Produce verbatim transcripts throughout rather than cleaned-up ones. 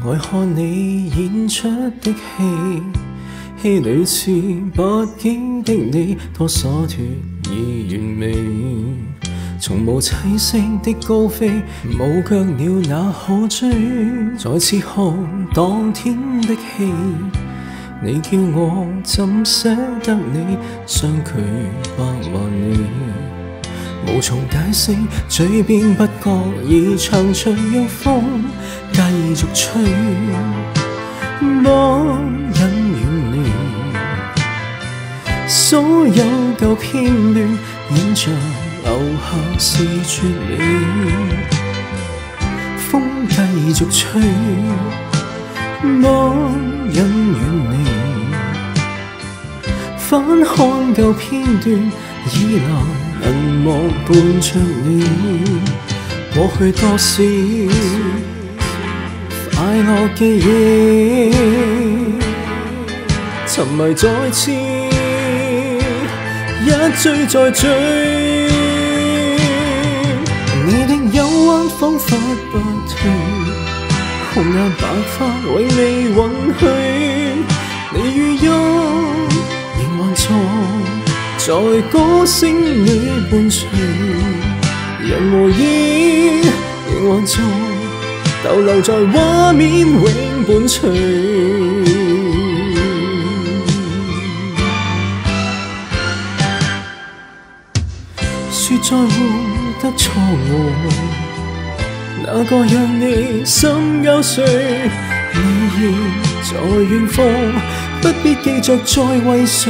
愛看你演出的戲，戲裏似不羈的你，多灑脱而完美。從無棲息的高飛，無腳鳥哪可追？再次看當天的戲，你叫我怎捨得你，相距百萬里。無從解釋，嘴邊不覺已長出讓風繼續吹，幫隱遠離。所有舊片段演着留下是絕美，風繼續吹，幫隱遠離。翻看舊片段，已難銀幕伴着你，過去多少快樂記憶，沉迷再次一追再追，你的憂鬱彷彿不退，紅顏白髮永未允許，你語音仍還在在歌聲裏伴隨，人和影仍還在逗留在畫面永伴隨。說再活得錯誤，那個讓你心交瘁？你已在遠方，不必記着再為誰，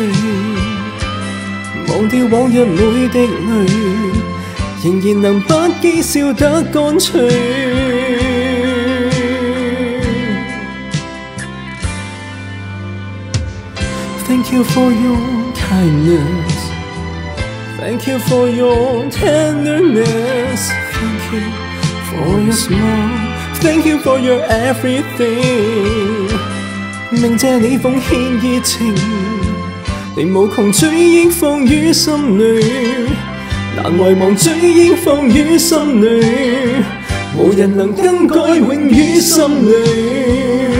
忘掉往日每滴淚，仍然能不羈笑得乾脆。Thank you for your kindness, thank you for your tenderness, thank you for your smile, thank you for your everything。明謝你奉獻熱情，令無窮追憶放於心裏，難遺忘追憶放於心裏，無人能更改永於心裏。